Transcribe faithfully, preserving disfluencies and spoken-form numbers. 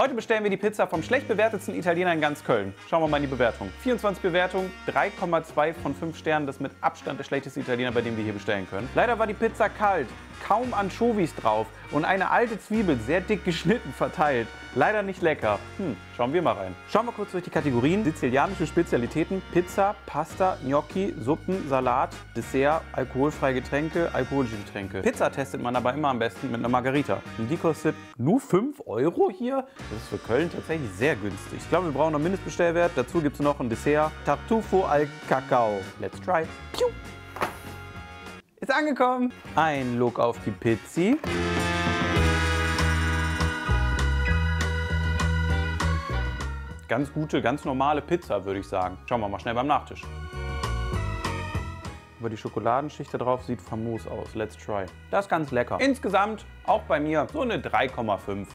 Heute bestellen wir die Pizza vom schlecht bewertetsten Italiener in ganz Köln. Schauen wir mal in die Bewertung. vierundzwanzig Bewertungen, drei Komma zwei von fünf Sternen. Das ist mit Abstand der schlechteste Italiener, bei dem wir hier bestellen können. Leider war die Pizza kalt, kaum Anchovies drauf und eine alte Zwiebel, sehr dick geschnitten, verteilt. Leider nicht lecker. Hm, schauen wir mal rein. Schauen wir kurz durch die Kategorien. Sizilianische Spezialitäten: Pizza, Pasta, Gnocchi, Suppen, Salat, Dessert, alkoholfreie Getränke, alkoholische Getränke. Pizza testet man aber immer am besten mit einer Margarita. Und die kostet nur fünf Euro hier? Das ist für Köln tatsächlich sehr günstig. Ich glaube, wir brauchen noch Mindestbestellwert. Dazu gibt es noch ein Dessert. Tartufo al Cacao. Let's try. Piu. Ist angekommen. Ein Look auf die Pizzi. Ganz gute, ganz normale Pizza, würde ich sagen. Schauen wir mal schnell beim Nachtisch. Aber die Schokoladenschicht da drauf sieht famos aus. Let's try. Das ist ganz lecker. Insgesamt auch bei mir so eine drei Komma fünf.